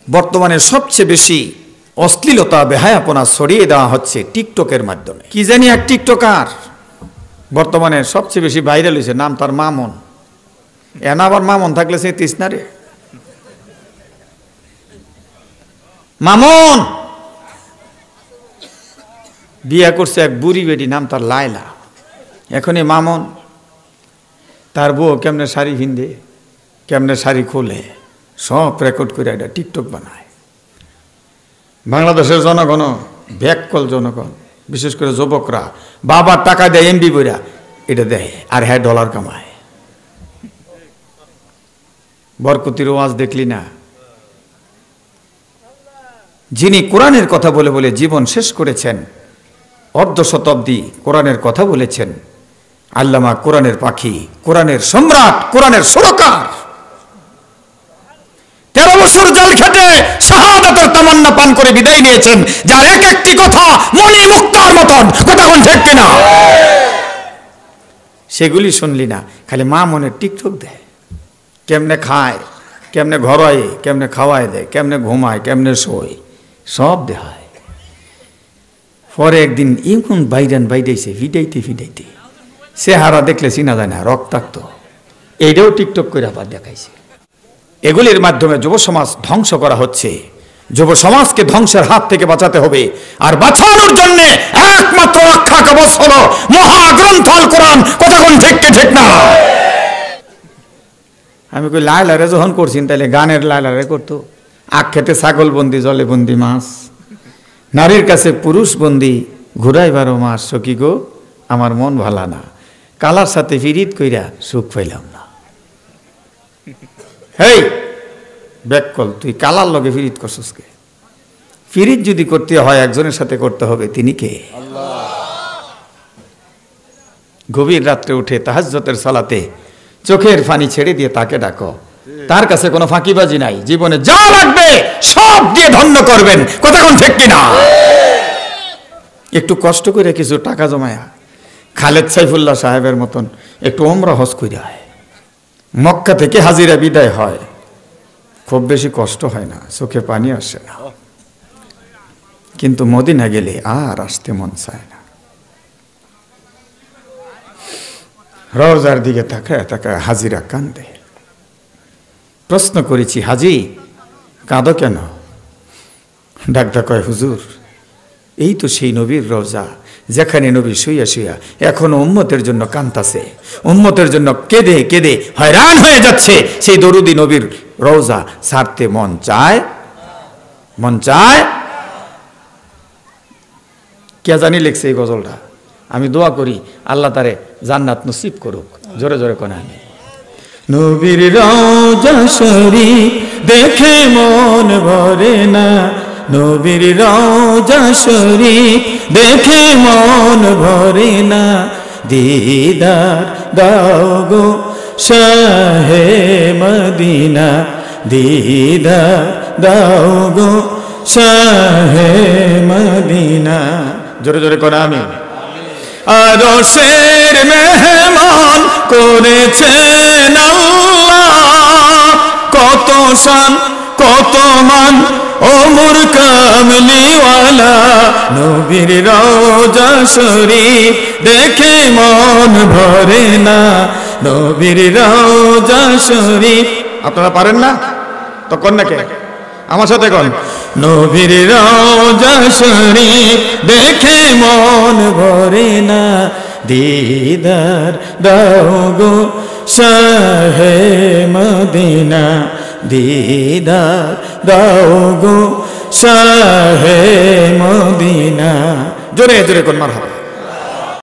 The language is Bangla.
বর্তমানে সবচেয়ে বেশি অশ্লীলতা বেহায়াপনা ছড়িয়ে দেওয়া হচ্ছে টিকটকের মাধ্যমে। কি জানি এক টিকটকার বর্তমানে সবচেয়ে বেশি ভাইরাল হয়েছে, নাম তার মামুন। এনা আবার মামুন থাকলে সে তৃষ্ণারে মামুন বিয়া করছে এক বুড়ি বেটি, নাম তার লায়লা। এখনই মামুন তার বউ কেমনে শাড়ি ভিন্দে, কেমনে শাড়ি খোলে, সব রেকর্ড করে এটা টিকটক বানায়। বাংলাদেশের জনগণ, ব্যাককল জনগণ, বিশেষ করে যুবকরা বাবার টাকা দেয় এমবি বইরা এটা দেয়, আর হ্যাঁ ডলার কামায়। বরকতির ওয়াজ দেখলি না? যিনি কোরআনের কথা বলে বলে জীবন শেষ করেছেন, অর্ধ শতাব্দী কোরআনের কথা বলেছেন, আল্লামা কোরআনের পাখি, কোরআনের সম্রাট, কোরআনের সুরকার, 13 বছর জেল খেটে শাহাদাতের তামান্না পান করে বিদায় নিয়েছেন, যার এক একটি কথা মনি মুক্তার মতন। কথা কোন ঠিক কিনা? সেগুলি শুনলি না, খালি মা মনের টিকটক দেয়। কেমনে খায়, কেমনে ঘরায়, কেমনে খাওয়ায় দেয়, কেমনে ঘুমায়, কেমনে শোয়, সব দেখায়। পরে একদিন এমন বাইরাইছে ফিডাইতে চেহারা দেখলে চিনা যায় না, রক্তাক্ত। এইটাও টিকটক করে আবার দেখাইছে। এগুলির মাধ্যমে যুব সমাজ ধ্বংস করা হচ্ছে। যুব সমাজকে ধ্বংসের হাত থেকে বাঁচাতে হবে, আর বাঁচানোর জন্য একমাত্র রক্ষা কবচ হলো মহাগ্রন্থ আল কোরআন। কথা কোন ঠিক না? আমি কই লায়লারে যখন করছেন তাহলে গানের লায়লারে করতো। আখ খেতে ছাগল বন্দি, জলে বন্দি মাছ, নারীর কাছে পুরুষ বন্দি, ঘুরাই 12 মাস। সখী গো আমার মন ভালা না, কালার সাথে ফিরিত কইরা সুখ পাইলাম না। হেই ব্যাককল, তুই কালার লগে ফিরিত করছিস কে? ফিরিত যদি করতে হয় একজনের সাথে করতে হবে, তিনি কে? আল্লাহ। গভীর রাত্রে উঠে তাহাজ্জুদের সালাতে চোখের পানি ছেড়ে দিয়ে তাকে ডাকো। তার কাছে কোনো ফাঁকিবাজি নাই, জীবনে যা লাগবে সব দিয়ে ধন্য করবেন। কথা কোন ঠিক কিনা? একটু কষ্ট করে কিছু টাকা জমায়া খালেদ সাইফুল্লাহ সাহেবের মতন একটু ওমরা হজ কইরা হয়, মক্কা থেকে হাজিরা বিদায় হয়, খুব বেশি কষ্ট হয় না, চোখে পানি আসে না। কিন্তু মদিনা গেলে আর আসতে মন চায় না। রওজার দিকে তাকায় তাকায় হাজিরা কান্দে। প্রশ্ন করেছি, হাজি কাঁদো কেন? ডাক্তার কয়, হুজুর এই তো সেই নবীর রওজা, যেখানে নবী শুইয়া শুইয়া এখনো উম্মতের জন্য কান্তাছে, উম্মতের জন্য কেঁদে কেঁদে হয়রান হয়ে যাচ্ছে। সেই দরুদি নবীর রওজা ছাড়তে মন চায়? মন চায়? কে জানি লিখছে এই গজলটা। আমি দোয়া করি আল্লাহ তারে জান্নাত নসিব করুক। জোরে জোরে কোন আমি। নবীর রওজা শরীফ দেখে মন ভরে না, নবীর রওজা শরীফ দেখে মন ভরে না, দিদার দাও গো শাহে মদিনা, দিদার দাও গো শাহে মদিনা। জোরে জোরে করে আমি। আরশের মেহমান করেছেন আল্লাহ, কত শান কত মান ওমর কামলিওয়ালা, নবীর রওজা শরীফ দেখে মন ভরে না, নবীর রওজা শরীফ। আপনারা পারেন না তো কোন নাকি আমার সাথে কোন? নবীর রওজা শরীফ দেখে মন ভরে না, দিদার দাও গো শাহে মদিনা, দিদার দাও গো শাহে মদিনা। জোরে জোরে কোন মারহাবা।